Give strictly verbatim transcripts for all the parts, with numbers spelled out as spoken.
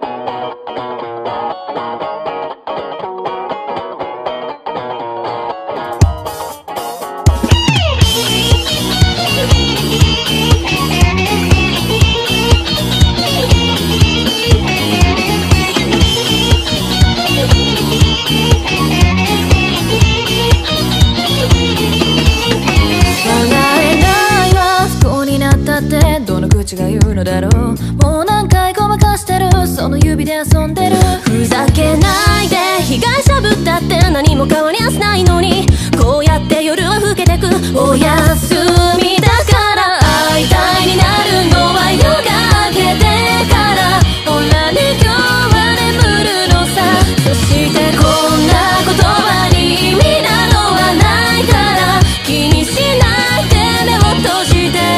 口が言うのだろう。もう何回ごまかしてる、その指で遊んでる。ふざけないで、被害者ぶったって何も変わりやしないのに、こうやって夜は更けてく。おやすみだから会いたいになるのは夜が明けてから。ほらね今日は眠るのさ。そしてこんな言葉に意味などはないから気にしないで目を閉じて。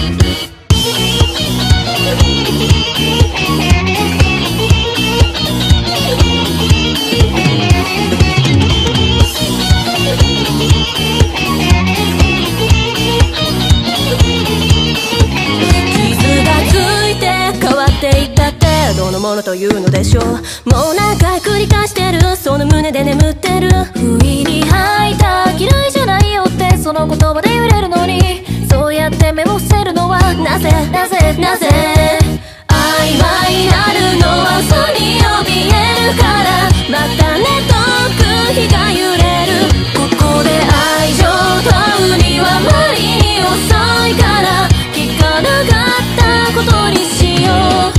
どのものというのでしょう。もう何回繰り返してる、その胸で眠ってる。不意に吐いた嫌いじゃないよってその言葉で揺れるのに、そうやって目を伏せるのはなぜなぜなぜ。曖昧になるのは嘘に怯えるから。またね遠く日が揺れる。ここで愛情問うにはあまりに遅いから聞かなかったことにしよう。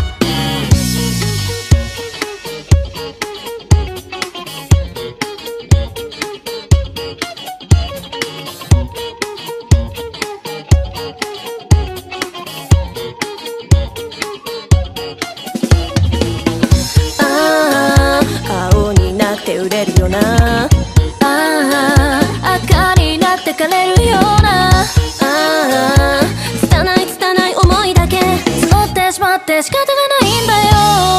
売れるよな。ああ赤になって枯れるような。ああ拙い拙い思いだけ募ってしまって仕方がないんだよ。